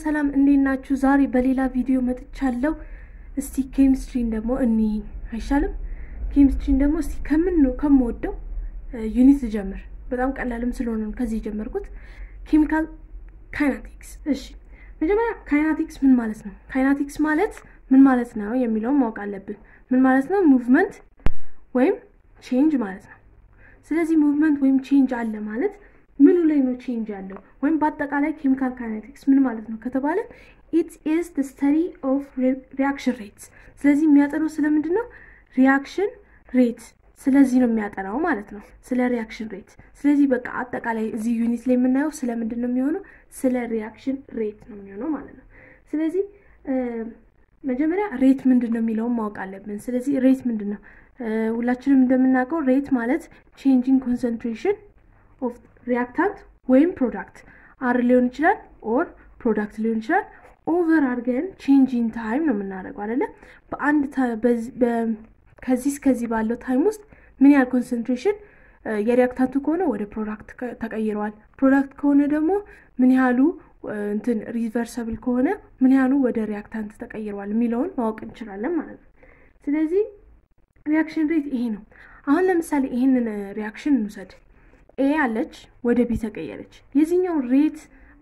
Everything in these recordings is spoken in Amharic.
ሰላም እንዴት ናችሁ? ዛሬ በሌላ ቪዲዮ መጥቻለሁ። እስቲ ኬሚስትሪን ደግሞ አይሻልም? ኬሚስትሪን ደግሞ እስቲ ከምወደው ዩኒት ጀምር። በጣም ቀላልም ስለሆነ ነው ከዚህ ጀመርኩት። ኬሚካል ካይናቲክስ። እሺ መጀመሪያ ካይናቲክስ ምን ማለት ነው? ካይናቲክስ ማለት ምን ማለት ነው የሚለውን ማወቅ አለብን። ምን ማለት ነው? ሙቭመንት ወይም ቼንጅ ማለት ነው። ስለዚህ ሙቭመንት ወይም ቼንጅ አለ ማለት ምኑ ላይ ነው ቼንጅ ያለው? ወይም በአጠቃላይ ኬሚካል ካይኔቲክስ ምን ማለት ነው ከተባለ it is the study of reaction rates። ስለዚህ የሚያጠናው ስለምንድን ነው? ሪአክሽን ሬት። ስለዚህ ነው የሚያጠናው ማለት ነው፣ ስለ ሪአክሽን ሬት። ስለዚህ በቃ አጠቃላይ እዚህ ዩኒት ላይ የምናየው ስለምንድን ነው የሚሆነው? ስለ ሪአክሽን ሬት ነው የሚሆነው ማለት ነው። ስለዚህ መጀመሪያ ሬት ምንድነው የሚለውን ማወቅ አለብን። ስለዚህ ሬት ምንድነው? ሁላችንም እንደምናውቀው ሬት ማለት changing concentration of reactant ወይም ፕሮዳክት አር ሊሆን ይችላል ኦር ፕሮዳክት ሊሆን ይችላል ኦቨር አድርገን change in time ነው የምናደርገው አይደለ? በአንድ ከዚህ እስከዚህ ባለው ታይም ውስጥ ምን ያህል ኮንሰንትሬሽን የሪአክታንቱ ከሆነ ወደ ፕሮዳክት ተቀይሯል፣ ፕሮዳክት ከሆነ ደግሞ ምን ያህሉ ሪቨርሰብል ከሆነ ምን ያህሉ ወደ ሪአክታንት ተቀይሯል የሚለውን ማወቅ እንችላለን ማለት ነው። ስለዚህ ሪአክሽን ሬት ይሄ ነው። አሁን ለምሳሌ ይሄንን ሪአክሽን እንውሰድ። ኤ አለች ወደ ቢ ተቀየረች። የዚህኛው ሬት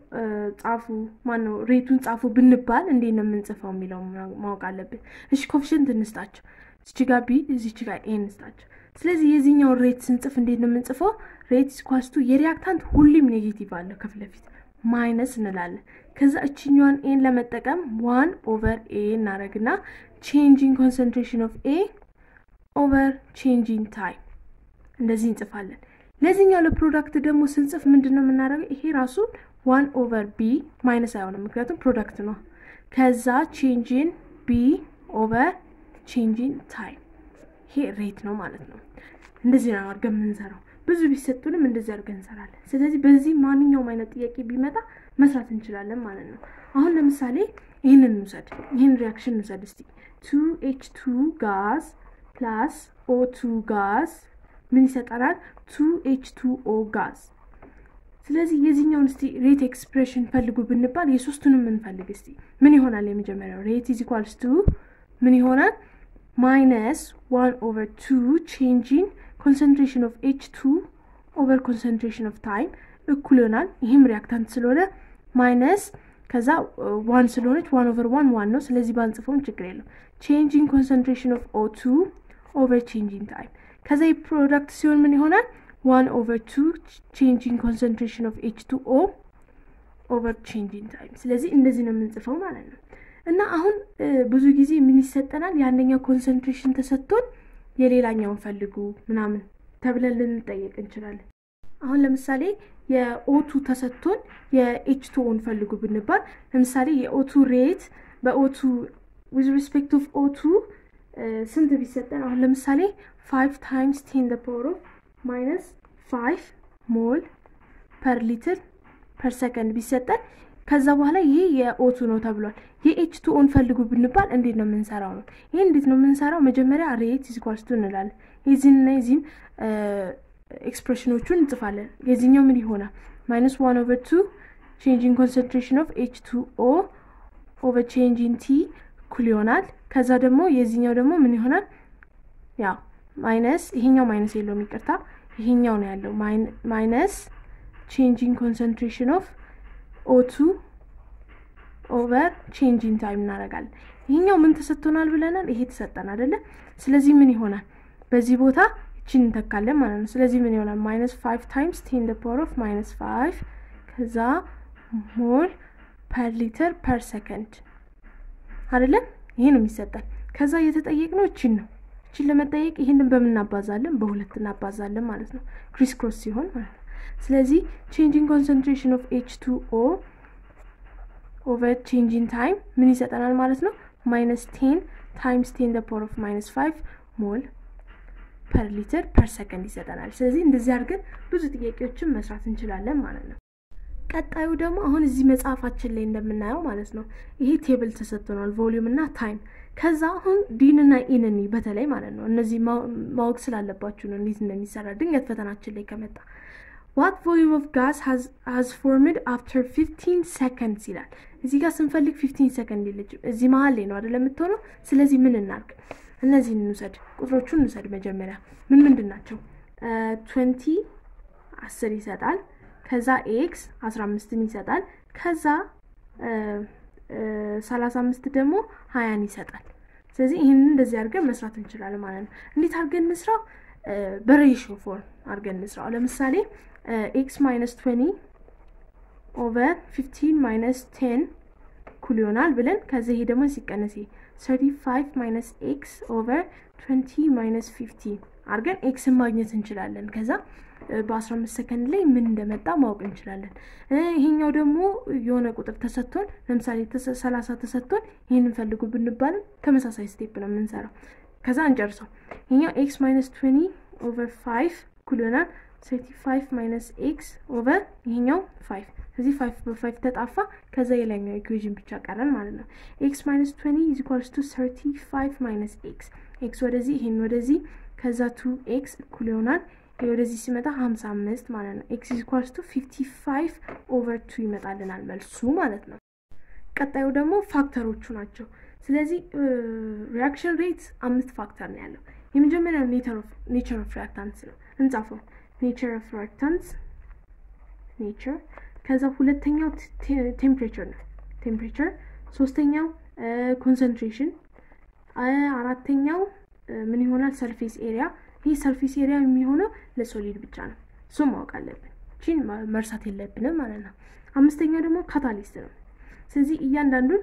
ሬቱን ጻፉ ብንባል እንዴት ነው የምንጽፈው የሚለው ማወቅ አለብን። እሺ ኮኤፊሺየንት እንስጣቸው። እዚህ ጋር ቢ እዚህ ጋር ኤ እንስጣቸው። ስለዚህ የዚህኛው ሬት ስንጽፍ እንዴት ነው የምንጽፈው? ሬት ኢኳልስ ቱ የሪአክታንት ሁሉም ኔጌቲቭ አለ ከፊት ለፊት ማይነስ እንላለን። ከዛ እቺኛዋን ኤን ለመጠቀም 1 ኦቨር ኤ እናደርግና changing concentration of A over changing time እንደዚህ እንጽፋለን። ለዚህኛው ለፕሮዳክት ደግሞ ስንጽፍ ምንድነው የምናደርገው? ይሄ ራሱ 1 over B ማይነስ አይሆንም ምክንያቱም ፕሮዳክት ነው። ከዛ changing B over changing time ይሄ ሬት ነው ማለት ነው። እንደዚህ ነው አድርገን የምንሰራው። ብዙ ቢሰጡንም እንደዚህ አድርገን እንሰራለን። ስለዚህ በዚህ ማንኛውም አይነት ጥያቄ ቢመጣ መስራት እንችላለን ማለት ነው። አሁን ለምሳሌ ይሄንን እንውሰድ። ይሄን ሪአክሽን እንውሰድ እስቲ 2H2 ጋዝ plus O2 ጋዝ ምን ይሰጣናል? 2H2O ጋዝ። ስለዚህ የዚህኛውን እስቲ ሬት ኤክስፕሬሽን ፈልጉ ብንባል የሶስቱንም እንፈልግ እስቲ። ምን ይሆናል? የመጀመሪያው ሬት is equals to ምን ይሆናል? minus 1 over 2 changing concentration of H2 over concentration of time እኩል ይሆናል። ይሄም ሪአክታንት ስለሆነ ማይነስ ከዛ 1 ስለሆነች 1 over 1 ነው። ስለዚህ ባንጽፈውም ችግር የለም። changing concentration of O2 over changing time ከዛ የፕሮዳክት ሲሆን ምን ይሆናል? 1 over 2 changing concentration of H2O over changing time። ስለዚህ እንደዚህ ነው የምንጽፈው ማለት ነው። እና አሁን ብዙ ጊዜ ምን ይሰጠናል? ያንኛው ኮንሰንትሬሽን ተሰጥቶን የሌላኛውን ፈልጉ ምናምን ተብለን ልንጠየቅ እንችላለን። አሁን ለምሳሌ የO2 ተሰጥቶን የH2Oን ፈልጉ ብንባል ለምሳሌ የO2 ሬት በO2 with respect of O2 ስንት ቢሰጠን? አሁን ለምሳሌ 5 times 10 the power of minus 5 ሞል per liter per second ቢሰጠን ከዛ በኋላ ይሄ የO2 ነው ተብሏል። የH2Oን ፈልጉ ብንባል እንዴት ነው የምንሰራው ነው? ይሄ እንዴት ነው የምንሰራው? መጀመሪያ ሬት is equals to እንላለን። የዚህን ኤክስፕሬሽኖቹን እንጽፋለን። የዚህኛው ምን ይሆናል? minus 1 over 2 changing concentration of H2O over changing T እኩል ይሆናል። ከዛ ደግሞ የዚህኛው ደግሞ ምን ይሆናል? ያው ማይነስ ይሄኛው ማይነስ የለውም ይቅርታ፣ ይሄኛው ነው ያለው ማይነስ changing concentration of O2 over changing time እናደርጋለን። ይሄኛው ምን ተሰጥቶናል ብለናል? ይሄ ተሰጠን አይደለ? ስለዚህ ምን ይሆናል? በዚህ ቦታ እቺን እንተካለን ማለት ነው። ስለዚህ ምን ይሆናል? minus 5 times 10 the power of minus 5 ከዛ ሞል per liter per second አይደለ? ይሄ ነው የሚሰጠን። ከዛ የተጠየቅነው እቺን ነው። እቺን ለመጠየቅ ይሄንን በምን እናባዛለን? በሁለት እናባዛለን ማለት ነው፣ ክሪስ ክሮስ ሲሆን ማለት ነው። ስለዚህ changing concentration of H2O over changing time ምን ይሰጠናል ማለት ነው? minus 10 times 10 the power of minus 5 ሞል per liter per second ይሰጠናል። ስለዚህ እንደዚህ አድርገን ብዙ ጥያቄዎችን መስራት እንችላለን ማለት ነው። ቀጣዩ ደግሞ አሁን እዚህ መጽሐፋችን ላይ እንደምናየው ማለት ነው ይሄ ቴብል ተሰጥቶናል፣ ቮሊዩም እና ታይም። ከዛ አሁን ዲን እና ኢንን በተለይ ማለት ነው እነዚህ ማወቅ ስላለባችሁ ነው እንዴት እንደሚሰራ ድንገት ፈተናችን ላይ ከመጣ what volume of gas has formed after 15 seconds ይላል እዚህ ጋር ስንፈልግ 15 ሰከንድ ይልጅ እዚህ መሃል ላይ ነው አይደል የምትሆነው ስለዚህ ምን እናርግ እነዚህን እንውሰድ ቁጥሮቹን እንውሰድ መጀመሪያ ምን ምንድናቸው 20 10 ይሰጣል ከዛ x 15ን ይሰጣል ከዛ 35 ደግሞ 20ን ይሰጣል ስለዚህ ይሄን እንደዚህ አድርገን መስራት እንችላለን ማለት ነው እንዴት አድርገን እንስራው በሬሽዮ ፎርም አድርገን እንስራው ለምሳሌ x minus 20 over 15 minus 10 እኩል ይሆናል ብለን ከዚህ ይሄ ደግሞ ሲቀነስ 35 minus x over 20 minus 15 አድርገን x ማግኘት እንችላለን ከዛ በ15 ሰከንድ ላይ ምን እንደመጣ ማወቅ እንችላለን ይሄኛው ደግሞ የሆነ ቁጥር ተሰጥቶን ለምሳሌ 30 ተሰጥቶን ይሄንን ፈልጉ ብንባል ተመሳሳይ ስቴፕ ነው የምንሰራው ከዛ እንጨርሰው ይሄኛው x minus 20 over 5 እኩል ይሆናል 35 minus x over ይሄኛው 5 ስለዚህ 5 በ5 ተጣፋ ከዛ የላይኛው ኢኩዌሽን ብቻ ቀረን ማለት ነው x minus 20 is equals to 35 minus x x ወደዚህ ይሄን ወደዚህ ከዛ 2x እኩል ይሆናል ወደዚህ ሲመጣ 55 ማለት ነው x is equals to 55 over 2 ይመጣልናል መልሱ ማለት ነው ቀጣዩ ደግሞ ፋክተሮቹ ናቸው ስለዚህ ሪአክሽን ሬት 5 ፋክተር ነው ያለው የመጀመሪያው ኔቸር ኦፍ ሪአክታንስ ነው እንጻፈው nature of reactants nature ከዛ ሁለተኛው ቴምፕሬቸር ነው ቴምፕሬቸር ሶስተኛው ኮንሰንትሬሽን አራተኛው ምን ይሆናል ሰርፌስ ኤሪያ ይሄ ሰርፌስ ኤሪያ የሚሆነው ለሶሊድ ብቻ ነው እሱ ማወቅ አለብን ቺን መርሳት የለብንም ማለት ነው አምስተኛው ደግሞ ካታሊስት ነው ስለዚህ እያንዳንዱን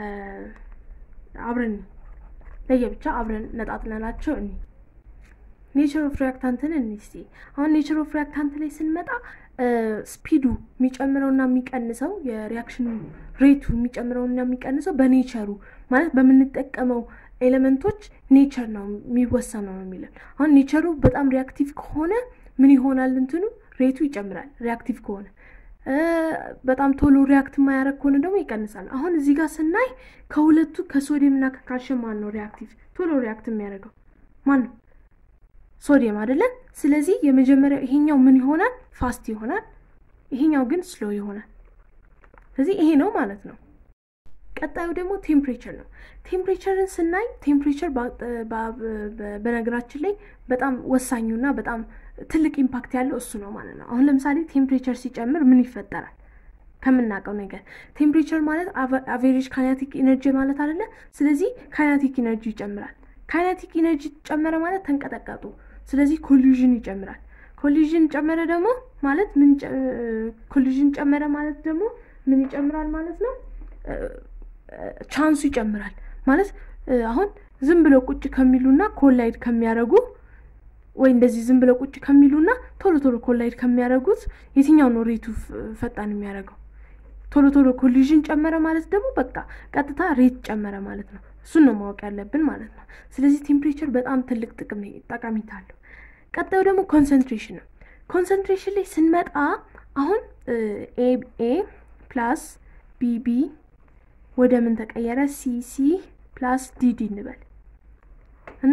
አብረን ለየብቻ አብረን ነጣጥለናቸው እኔ nature of reactant እንስቲ አሁን nature of reactant ላይ ስንመጣ ስፒዱ የሚጨምረውና የሚቀንሰው የሪአክሽን ሬቱ የሚጨምረውና የሚቀንሰው በኔቸሩ ማለት በመንጠቀመው ኤሌመንቶች ኔቸር ነው የሚወሰነው ነው የሚለው አሁን ኔቸሩ በጣም ሪአክቲቭ ከሆነ ምን ይሆናል እንትኑ ሬቱ ይጨምራል ሪአክቲቭ ከሆነ በጣም ቶሎ ሪአክት ማያረግ ከሆነ ደግሞ ይቀንሳል አሁን እዚህ ጋር ስናይ ከሁለቱ ከሶዲየምና ከካልሽየም ማን ነው ሪአክቲቭ ቶሎ ሪአክት የሚያደርገው ማን ነው ሶዲየም አይደለ ስለዚህ የመጀመሪያው ይሄኛው ምን ይሆናል ፋስት ይሆናል ይሄኛው ግን ስሎ ይሆናል ስለዚህ ይሄ ነው ማለት ነው ቀጣዩ ደግሞ ቴምፕሬቸር ነው ቴምፕሬቸርን ስናይ ቴምፕሬቸር በነገራችን ላይ በጣም ወሳኙና በጣም ትልቅ ኢምፓክት ያለው እሱ ነው ማለት ነው አሁን ለምሳሌ ቴምፕሬቸር ሲጨምር ምን ይፈጠራል ከምናቀው ነገር ቴምፕሬቸር ማለት አቨሬጅ ካይኔቲክ ኢነርጂ ማለት አይደለ ስለዚህ ካይኔቲክ ኢነርጂ ይጨምራል ካይኔቲክ ኢነርጂ ጨመረ ማለት ተንቀጠቀጡ ስለዚህ ኮሊዥን ይጨምራል ኮሊዥን ጨመረ ደግሞ ማለት ምን ኮሊዥን ጨመረ ማለት ደግሞ ምን ይጨምራል ማለት ነው ቻንሱ ይጨምራል ማለት አሁን ዝም ብለው ቁጭ ከሚሉና ኮላይድ ከሚያረጉ ወይ እንደዚህ ዝም ብለው ቁጭ ከሚሉና ቶሎ ቶሎ ኮላይድ ከሚያረጉት የትኛው ነው ሬቱ ፈጣን የሚያረጋው ቶሎ ቶሎ ኮሊዥን ጨመረ ማለት ደግሞ በቃ ቀጥታ ሬት ጨመረ ማለት ነው እሱን ነው ማወቅ ያለብን ማለት ነው ስለዚህ ቴምፕሬቸር በጣም ትልቅ ጥቅም ነው ጠቃሚታ አለው ቀጣዩ ደግሞ ኮንሰንትሬሽን ነው ኮንሰንትሬሽን ላይ ስንመጣ አሁን a plus bb ወደ ምን ተቀየረ cc plus dd እንበል እና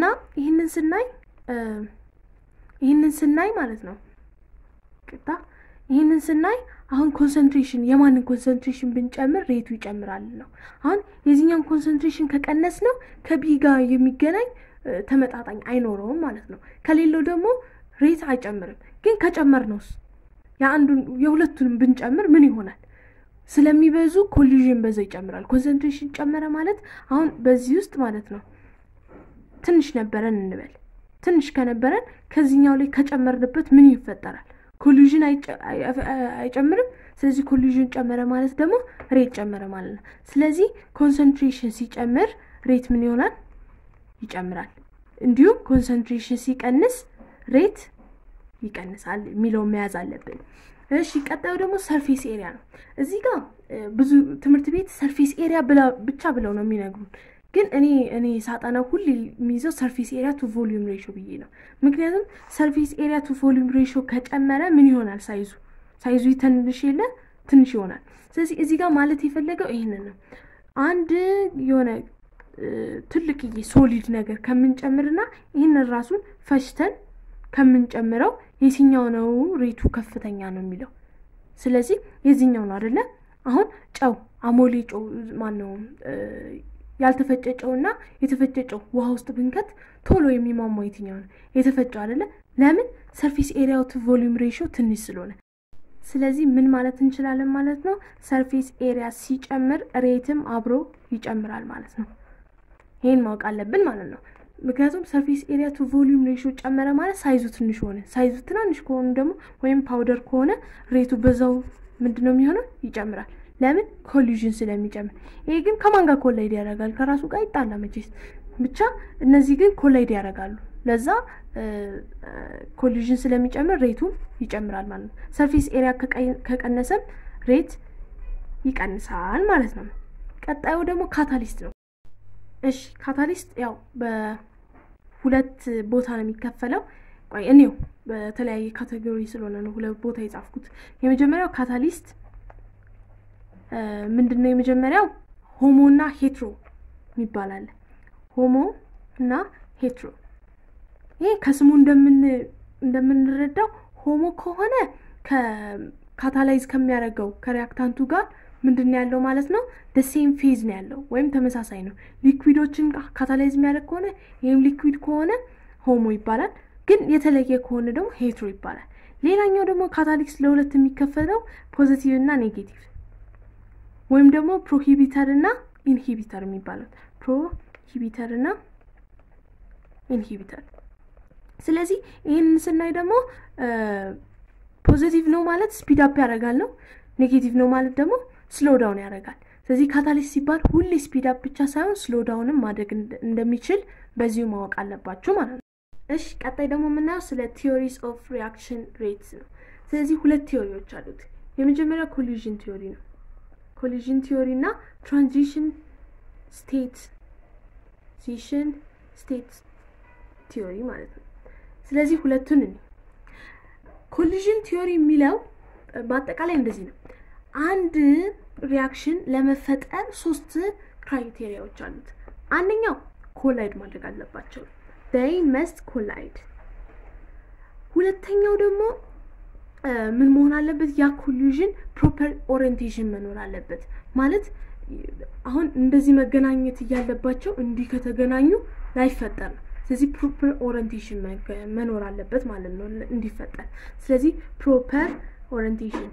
ይሄንን ስናይ ማለት ነው ቀጣ ይሄንን ስናይ አሁን ኮንሰንትሬሽን የማንን ኮንሰንትሬሽን ብንጨምር ሬቱ ይጨምራል ነው አሁን የዚህኛው ኮንሰንትሬሽን ከቀነስ ነው ከቢ ጋር የሚገናኝ ተመጣጣኝ አይኖርም ማለት ነው ከሌለው ደግሞ ሬት አይጨምርም ግን ከጨመርነውስ ያንዱን የሁለቱንም ብንጨምር ምን ይሆናል ስለሚበዙ ኮሊዥን በዛ ይጨምራል ኮንሰንትሬሽን ጨመረ ማለት አሁን በዚህ ውስጥ ማለት ነው ትንሽ ነበረን እንበል ትንሽ ከነበረን ከዚህኛው ላይ ከጨመርንበት ምን ይፈጠራል ኮሊዥን አይጨምርም ስለዚህ ኮሊዥን ጨመረ ማለት ደግሞ ሬት ጨመረ ማለት ነው ስለዚህ ኮንሰንትሬሽን ሲጨምር ሬት ምን ይሆናል ይጨምራል እንዲሁም ኮንሰንትሬሽን ሲቀንስ ሬት ይቀንሳል ሚለው መያዝ አለብን እሺ ቀጣዩ ደግሞ ሰርፌስ ኤሪያ ነው እዚህ ጋር ብዙ ትምህርት ቤት ሰርፌስ ኤሪያ ብቻ ብለው ነው የሚነግሩን ግን እኔ ሳጣና ሁሉ የሚይዘው ሰርፌስ ኤሪያ ቱ ቮሊዩም ሬሽዮ ብዬ ነው ምክንያቱም ሰርፌስ ኤሪያ ቱ ቮሊዩም ሬሽዮ ከጨመረ ምን ይሆናል ሳይዙ ትንሽ ይሆናል ስለዚህ እዚህ ጋር ማለት የፈለገው ይሄንን ነው አንድ የሆነ ትልቅ ሶሊድ ነገር ከመንጨምርና ይሄን ራሱን ፈሽተን ከምንጨምረው የትኛው ነው ሬቱ ከፍተኛ ነው የሚለው ስለዚህ የዚህኛው ነው አይደለ አሁን ጨው አሞሌ ጨው ማነው ያልተፈጨጨውና የተፈጨጨው ውሃ ውስጥ ብንከት ቶሎ የሚማማው የትኛው ነው የተፈጨው አይደለ ለምን ሰርፌስ ኤሪያው ቱ ቮሊዩም ሬሺዮ ትንሽ ስለሆነ ስለዚህ ምን ማለት እንችላለን ማለት ነው ሰርፌስ ኤሪያ ሲጨምር ሬትም አብሮ ይጨምራል ማለት ነው ይሄን ማወቅ አለብን ማለት ነው ምክንያቱም ሰርፌስ ኤሪያ ቱ ቮሊዩም ሬሺዮ ጨመረ ማለት ሳይዙ ትንሽ ሆነ ሳይዙ ትናንሽ ከሆነ ደግሞ ወይም ፓውደር ከሆነ ሬቱ በዛው ምንድነው የሚሆነው ይጨምራል ለምን ኮሊዥን ስለሚጨምር ይሄ ግን ከማን ጋር ኮላይድ ያደርጋል ከራሱ ጋር ይጣላ መቼስ ብቻ እነዚህ ግን ኮላይድ ያደርጋሉ ለዛ ኮሊዥን ስለሚጨምር ሬቱ ይጨምራል ማለት ነው ሰርፌስ ኤሪያ ከቀነሰም ሬት ይቀንሳል ማለት ነው ቀጣዩ ደግሞ ካታሊስት ነው እሺ ካታሊስት ያው በሁለት ቦታ ነው የሚከፈለው ቆይ እኔው በተለያየ ካቴጎሪ ስለሆነ ነው ሁለት ቦታ የጻፍኩት የመጀመሪያው ካታሊስት ምንድነው የመጀመሪያው ሆሞ እና ሄትሮ ይባላል ሆሞ እና ሄትሮ ይሄ ከስሙ እንደምንረዳው ሆሞ ከሆነ ከካታላይዝ ከሚያደርገው ከሪአክታንቱ ጋር ምንድነው ያለው ማለት ነው the same phase ነው ያለው ወይም ተመሳሳይ ነው ሊኩዊዶችን ካታላይዝ የሚያደርግ ከሆነ ይሄም ሊኩዊድ ከሆነ ሆሞ ይባላል ግን የተለየ ከሆነ ደግሞ ሄትሮ ይባላል ሌላኛው ደግሞ ካታሊስት ለሁለት የሚከፈለው ፖዚቲቭ እና ኔጌቲቭ ወይም ደግሞ ፕሮሂቢተር እና ኢንሂቢተር የሚባለው ፕሮሂቢተር እና ኢንሂቢተር ስለዚህ ይሄንን ስናይ ደግሞ ፖዚቲቭ ነው ማለት ስፒድ አፕ ያደርጋል ነው ኔጌቲቭ ነው ማለት ደግሞ ስሎው ዳውን ያደርጋል ስለዚህ ካታሊስት ሲባል ሁሌ ስፒድ አፕ ብቻ ሳይሆን ስሎው ዳውንም ማድረግ እንደሚችል በዚሁ ማወቅ አለባችሁ ማለት ነው እሺ ቀጣይ ደግሞ ምናየው ስለ ቲዮሪስ ኦፍ ሪአክሽን ሬትስ ነው ስለዚህ ሁለት ቲዮሪዎች አሉት የመጀመሪያው ኮሊዥን ቲዮሪ ነው ኮሊዥን ቲዮሪ እና ትራንዚሽን ስቴት ቲዮሪ ማለት ነው ስለዚህ ሁለቱን ኮሊዥን ቲዮሪ የሚለው በአጠቃላይ እንደዚህ ነው አንድ ሪአክሽን ለመፈጠር ሶስት ክራይቴሪያዎች አሉት አንደኛው ኮላይድ ማድረግ አለባቸው they must collide ሁለተኛው ደግሞ ምን መሆን አለበት ያ ኮሊዥን ፕሮፐር ኦሪየንቴሽን መኖር አለበት ማለት አሁን እንደዚህ መገናኘት ያለባቸው እንዲህ ከተገናኙ ላይፈጠር ስለዚህ ፕሮፐር ኦሪየንቴሽን መኖር አለበት ማለት ነው እንዲፈጠር ስለዚህ ፕሮፐር ኦሪየንቴሽን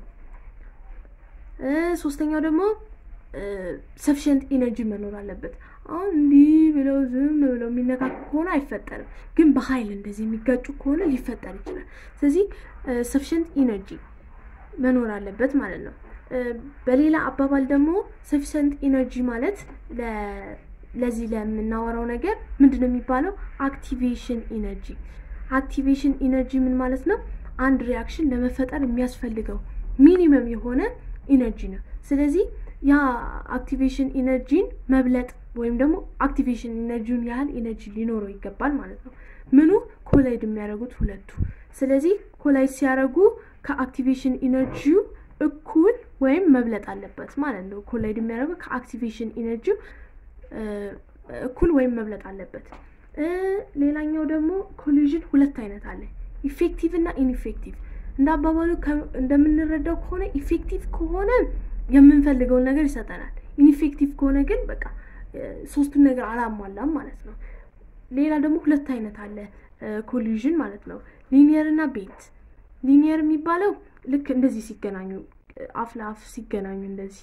ሶስተኛው ደግሞ sufficient energy መኖር አለበት አሁን እንዲህ ብለው ዝም ብለው የሚነካኩ ከሆነ አይፈጠርም ግን በኃይል እንደዚህ የሚጋጩ ከሆነ ሊፈጠር ይችላል ስለዚህ sufficient energy መኖር አለበት ማለት ነው በሌላ አባባል ደግሞ sufficient energy ማለት ለዚህ ለምናወራው ነገር ምንድነው የሚባለው activation energy ምን ማለት ነው አንድ ሪአክሽን ለመፈጠር የሚያስፈልገው ሚኒመም የሆነ ኢነርጂ ነው ስለዚህ ያ አክቲቬሽን ኢነርጂን መብለጥ ወይም ደግሞ አክቲቬሽን ኢነርጂውን ያህል ኢነርጂ ሊኖረው ይገባል ማለት ነው ምኑ ኮላይድ የሚያደርጉት ሁለቱ ስለዚህ ኮላይድ ሲያደርጉ ከአክቲቬሽን ኢነርጂው እኩል ወይም መብለጥ አለበት ማለት ነው ኮላይድ የሚያደርጉ ከአክቲቬሽን ኢነርጂው እኩል ወይም መብለጥ አለበት ሌላኛው ደግሞ ኮሊዥን ሁለት አይነት አለ ኢፌክቲቭ እና ኢንኢፌክቲቭ እንዳባባሉ እንደምንረዳው ከሆነ ኢፌክቲቭ ከሆነ የምንፈልገው ነገር ይሰጠናል ኢንኢፌክቲቭ ከሆነ ግን በቃ ሶስቱን ነገር አላሟላም ማለት ነው ሌላ ደግሞ ሁለት አይነት አለ ኮሊዥን ማለት ነው ሊኒየር እና ቤንት ሊኒየር የሚባለው ልክ እንደዚህ ሲገናኙ አፍላፍ ሲገናኙ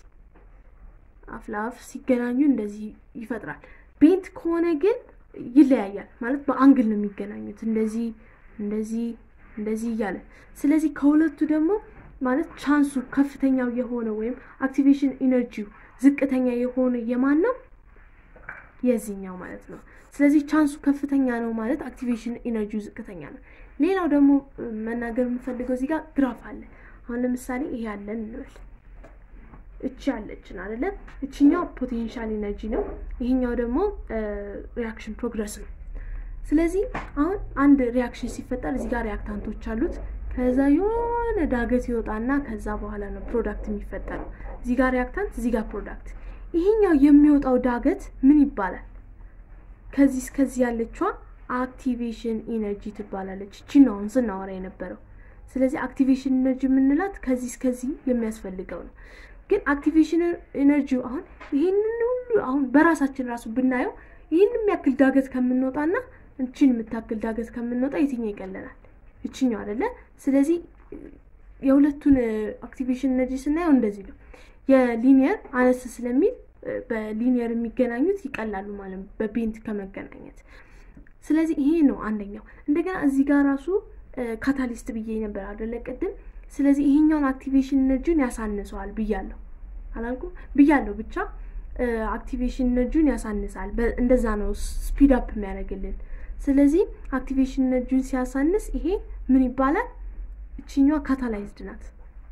እንደዚህ ይፈጥራል ቤንት ከሆነ ግን ይለያያል ማለት በአንግል ነው የሚገናኙት እንደዚህ ይያለ ስለዚህ ከሁለቱ ደግሞ ማለት ቻንሱ ከፍተኛው የሆነ ወይም አክቲቬሽን ኢነርጂው ዝቅተኛ የሆነ የማን ነው የዚህኛው ማለት ነው ስለዚህ ቻንሱ ከፍተኛ ነው ማለት አክቲቬሽን ኢነርጂው ዝቅተኛ ነው ሌላው ደግሞ መናገር የምፈልገው እዚህ ጋር ግራፍ አለ አሁን ለምሳሌ ይሄ ያለን እንበል እቺ ያለችን አይደለ እቺኛው ፖቴንሻል ኢነርጂ ነው ይሄኛው ደግሞ ሪአክሽን ፕሮግረስ ነው ስለዚህ አሁን አንድ ሪአክሽን ሲፈጠር እዚህ ጋር ሪአክታንቶች አሉት ከዛ የሆነ ዳገት ይወጣና ከዛ በኋላ ነው ፕሮዳክት የሚፈጠረው እዚህ ጋር ሪአክታንት እዚህ ጋር ፕሮዳክት ይሄኛው የሚወጣው ዳገት ምን ይባላል ከዚህ እስከዚህ ያለችዋ አክቲቬሽን ኢነርጂ ትባላለች። እቺ ነው ስናወራ የነበረው። ስለዚህ አክቲቬሽን ኢነርጂ ምንላት ከዚህ እስከዚህ የሚያስፈልገው ነው። ግን አክቲቬሽን ኢነርጂው አሁን ይሄንን ሁሉ አሁን በራሳችን ራሱ ብናየው ይሄንን የሚያክል ዳገት ከምንወጣና እቺን የምታክል ዳገት ከምንወጣ የትኛው ይቀለናል? እቺኛው አይደለ? ስለዚህ የሁለቱን አክቲቬሽን ኢነርጂ ስናየው እንደዚህ ነው። የሊኒየር አነስ ስለሚል በሊኒየር የሚገናኙት ይቀላሉ ማለት ነው በቤንት ከመገናኘት። ስለዚህ ይሄ ነው አንደኛው። እንደገና እዚህ ጋር ራሱ ካታሊስት ብዬ ነበር አይደለ ቅድም። ስለዚህ ይሄኛውን አክቲቬሽን ኢነርጂን ያሳንሰዋል ብያለሁ አላልኩም? ብያለሁ ብቻ አክቲቬሽን ኢነርጂን ያሳንሳል። እንደዛ ነው ስፒድ አፕ የሚያደርግልን። ስለዚህ አክቲቬሽን ኢነርጂን ሲያሳንስ ይሄ ምን ይባላል? እቺኛዋ ካታላይዝድ ናት።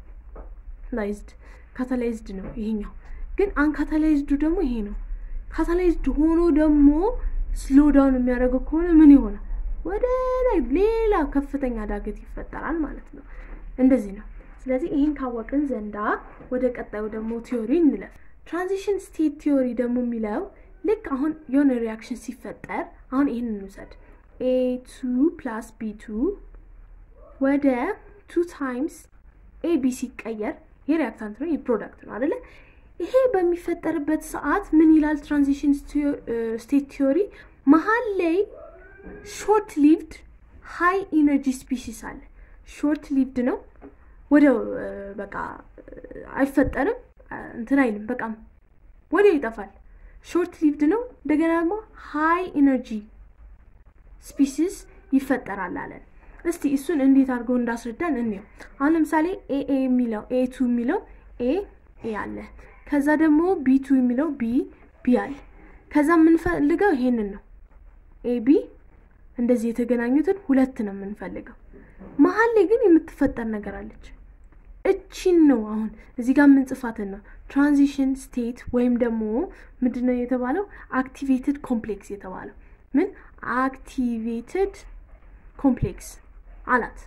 ካታላይዝድ ነው ይሄኛው። ግን አንካታላይዝዱ ደግሞ ይሄ ነው። ካታላይዝድ ሆኖ ደግሞ ስሎ ዳውን የሚያደርገው ከሆነ ምን ይሆናል? ወደ ላይ ሌላ ከፍተኛ ዳገት ይፈጠራል ማለት ነው። እንደዚህ ነው። ስለዚህ ይሄን ካወቅን ዘንዳ ወደ ቀጣዩ ደግሞ ቲዮሪ እንለፍ። ትራንዚሽን ስቴት ቲዮሪ ደግሞ የሚለው ልክ አሁን የሆነ ሪአክሽን ሲፈጠር አሁን ይሄን እንውሰድ A2 + B2 ወደ 2 ታይምስ AB ሲቀየር የሪአክታንት ነው የፕሮዳክት ነው አይደለ? ይሄ በሚፈጠርበት ሰዓት ምን ይላል ትራንዚሽን ስቴት ቲዮሪ? መሃል ላይ ሾርት ሊቭድ ሃይ ኢነርጂ ስፒሲስ አለ። ሾርት ሊቭድ ነው ወዲያው በቃ አይፈጠርም እንትን አይልም በቃ ወዲያው ይጠፋል። ሾርት ሊቭድ ነው። እንደገና ደግሞ ሃይ ኢነርጂ ስፒሲስ ይፈጠራል አለን። እስቲ እሱን እንዴት አድርጎ እንዳስረዳን እንየው። አሁን ለምሳሌ ኤ የሚለው A2 የሚለው ኤ አለ። ከዛ ደግሞ B2 የሚለው B አለ። ከዛ የምንፈልገው ይሄንን ነው። AB እንደዚህ የተገናኙትን ሁለት ነው የምንፈልገው። መሃል ላይ ግን የምትፈጠር ነገር አለች። እቺን ነው አሁን እዚህ ጋር የምንጽፋትን ነው ትራንዚሽን ስቴት ወይም ደግሞ ምንድነው የተባለው? አክቲቬትድ ኮምፕሌክስ የተባለው። ምን አክቲቬትድ ኮምፕሌክስ አላት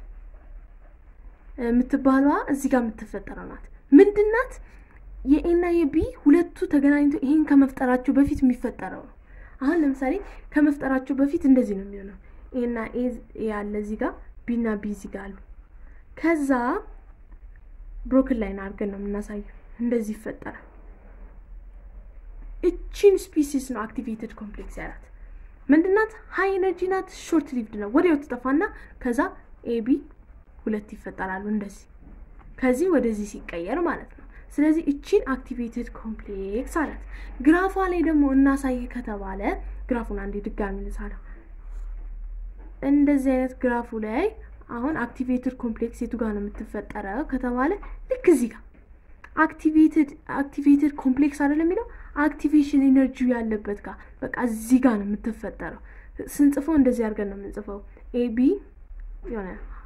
የምትባለዋ እዚህ ጋር የምትፈጠረው ናት። ምንድናት? የኤና የቢ ሁለቱ ተገናኝቶ ይሄን ከመፍጠራቸው በፊት የሚፈጠረው ነው። አሁን ለምሳሌ ከመፍጠራቸው በፊት እንደዚህ ነው የሚሆነው። ኤና ኤ ያለ እዚህ ጋር ቢና ቢ እዚህ ጋር አሉ። ከዛ ብሮክን ላይን አድርገን ነው የምናሳየው። እንደዚህ ይፈጠራል። እቺን ስፒሲስ ነው አክቲቬትድ ኮምፕሌክስ ያላት። ምንድናት? ሃይ ኤነርጂ ናት። ሾርት ሊቭድ ነው። ወዲያው ትጠፋና ከዛ ኤቢ ሁለት ይፈጠራሉ እንደዚህ ከዚህ ወደዚህ ሲቀየር ማለት ነው። ስለዚህ እቺን አክቲቬትድ ኮምፕሌክስ አላት። ግራፏ ላይ ደግሞ እናሳይ ከተባለ ግራፉን አንዴ ድጋሚ ልሳለው። እንደዚህ አይነት ግራፉ ላይ አሁን አክቲቬትድ ኮምፕሌክስ የቱ ጋር ነው የምትፈጠረው ከተባለ ልክ እዚህ ጋር አክቲቬትድ ኮምፕሌክስ አይደለም የሚለው አክቲቬሽን ኢነርጂ ያለበት ጋር በቃ እዚህ ጋር ነው የምትፈጠረው። ስንጽፈው እንደዚህ አድርገን ነው የምንጽፈው። ኤቢ የሆነ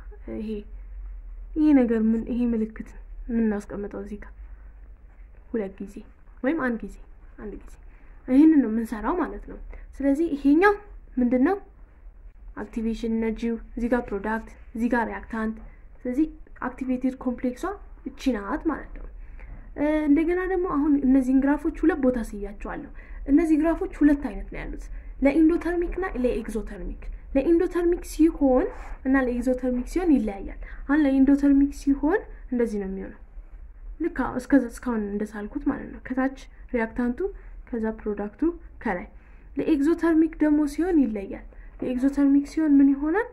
ይሄ ነገር ምን ይሄ ምልክት ምን እናስቀምጠው እዚህ ጋር ሁለት ጊዜ ወይም አንድ ጊዜ ይሄንን ነው የምንሰራው ማለት ነው። ስለዚህ ይሄኛው ምንድነው? አክቲቬሽን ኢነርጂው እዚህ ጋር ፕሮዳክት እዚህ ጋር ሪአክታንት። ስለዚህ አክቲቬትድ ኮምፕሌክሷ እቺ ናት ማለት ነው። እንደገና ደግሞ አሁን እነዚህን ግራፎች ሁለት ቦታ ስያቸዋለሁ። እነዚህ ግራፎች ሁለት አይነት ነው ያሉት፣ ለኢንዶተርሚክ እና ለኤግዞተርሚክ። ለኢንዶተርሚክ ሲሆን እና ለኤግዞተርሚክ ሲሆን ይለያያል። አሁን ለኢንዶተርሚክ ሲሆን እንደዚህ ነው የሚሆነው ልክ እስካሁን እንደሳልኩት ማለት ነው። ከታች ሪአክታንቱ ከዛ ፕሮዳክቱ ከላይ። ለኤግዞተርሚክ ደግሞ ሲሆን ይለያል። ለኤግዞተርሚክ ሲሆን ምን ይሆናል?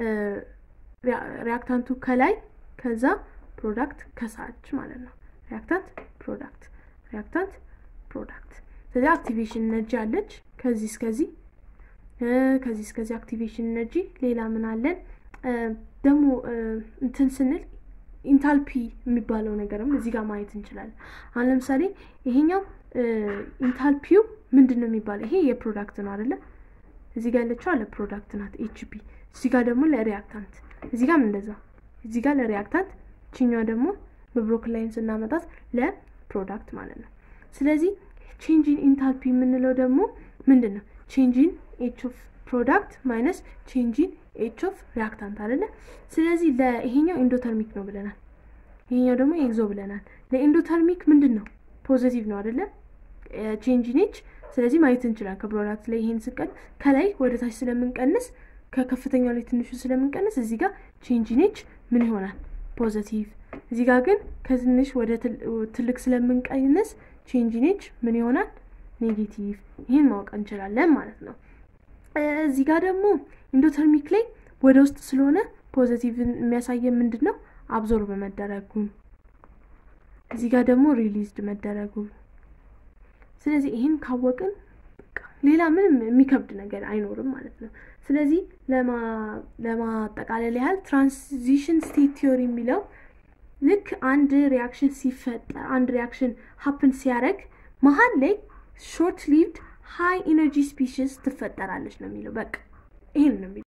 ሪአክታንቱ ከላይ ከዛ ፕሮዳክት ከሳች ማለት ነው። ሪአክታንት ፕሮዳክት። ስለዚህ አክቲቬሽን ኢነርጂ አለች ከዚህ እስከዚህ አክቲቬሽን ኢነርጂ። ሌላ ምን አለን ደግሞ እንትን ስንል ኢንታልፒ የሚባለው ነገርም እዚህ ጋር ማየት እንችላለን። አሁን ለምሳሌ ይሄኛው ኢንታልፒው ምንድነው የሚባለው? ይሄ የፕሮዳክት ነው አይደለ? እዚህ ጋር ያለችው አለ ፕሮዳክት ናት HP። እዚህ ጋር ደግሞ ለሪአክታንት፣ እዚህ ጋርም እንደዛ። እዚህ ጋር ለሪአክታንት፣ ቺኛው ደግሞ በብሮክን ላይን ስናመጣት ለፕሮዳክት ማለት ነው። ስለዚህ ቼንጅ ኢን ኢንታልፒ የምንለው ደግሞ ምንድነው? ቼንጅ ኢን H ኦፍ ፕሮዳክት ማይነስ ቼንጅ ኢን H ኦፍ ሪአክታንት አይደለ? ስለዚህ ለይሄኛው ኢንዶተርሚክ ነው ብለናል፣ ይሄኛው ደግሞ ኤግዞ ብለናል። ለኢንዶተርሚክ ምንድነው? ፖዚቲቭ ነው አይደለ? ቼንጅ ኢን H። ስለዚህ ማየት እንችላለን ከፕሮዳክት ላይ ይሄን ስቀል ከላይ ወደ ታች ስለምንቀንስ ከከፍተኛው ላይ ትንሹ ስለምንቀንስ እዚህ ጋር ቼንጅ ኢን ኤች ምን ይሆናል ፖዚቲቭ እዚህ ጋር ግን ከትንሽ ወደ ትልቅ ስለምንቀንስ ቼንጅ ኢን ኤች ምን ይሆናል ኔጌቲቭ ይሄን ማወቅ እንችላለን ማለት ነው እዚህ ጋር ደግሞ ኢንዶተርሚክ ላይ ወደ ውስጥ ስለሆነ ፖዚቲቭን የሚያሳየን ምንድነው አብዞርብ መደረጉ እዚህ ጋር ደግሞ ሪሊዝድ መደረጉ ስለዚህ ይሄን ካወቅን ሌላ ምንም የሚከብድ ነገር አይኖርም ማለት ነው ስለዚህ ለማጠቃለል ያህል ትራንዚሽን ስቴት ቲዮሪ የሚለው ልክ አንድ ሪአክሽን ሲፈጠር አንድ ሪአክሽን ሃፕን ሲያደርግ መሃል ላይ ሾርት ሊቭድ ሃይ ኢነርጂ ስፒሺስ ትፈጠራለች ነው የሚለው በቃ ይሄን ነው